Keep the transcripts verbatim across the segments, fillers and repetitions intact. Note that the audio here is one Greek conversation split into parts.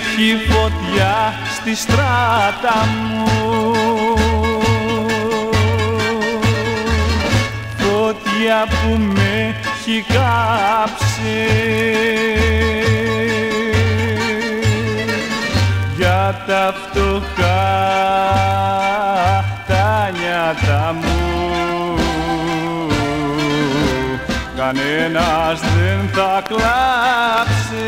έχει φωτιά στη στράτα μου, φωτιά που με έχει κάψει για τα φτωχά τα νιάτα μου. Κανένας δεν θα κλάψει.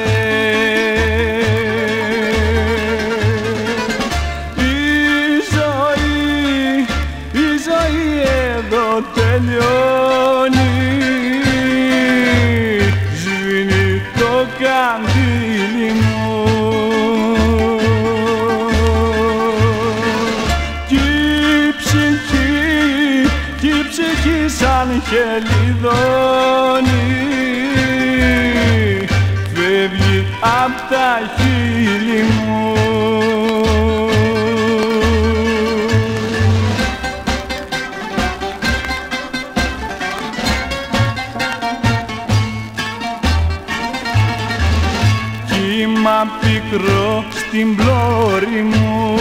Η ζωή, η ζωή εδώ τελειώνει, σβήνει το καντήλι μου κι η ψυχή, κι η ψυχή σαν χελιδόνι φεύγει απ' τα χείλη μου. Κύμα πικρό στην πλώρη μου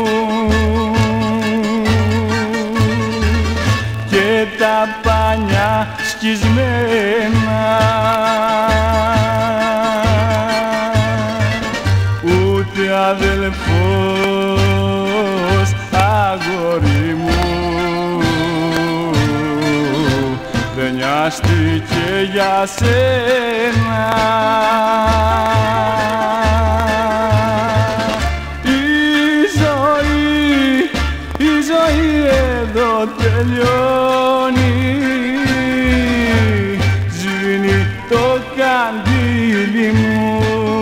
και τα πάνια σκισμένα, ούτε αδελφός αγόρι μου δεν νοιάστηκε για σένα. Η ζωή, η ζωή εδώ τελειώνει, σβήνει το καντήλι μου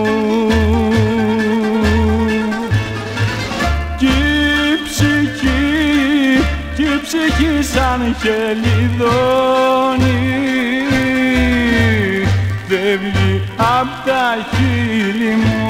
κι η ψυχή, κι η ψυχή σαν χελιδόνι φεύγει απ' τα χείλη μου.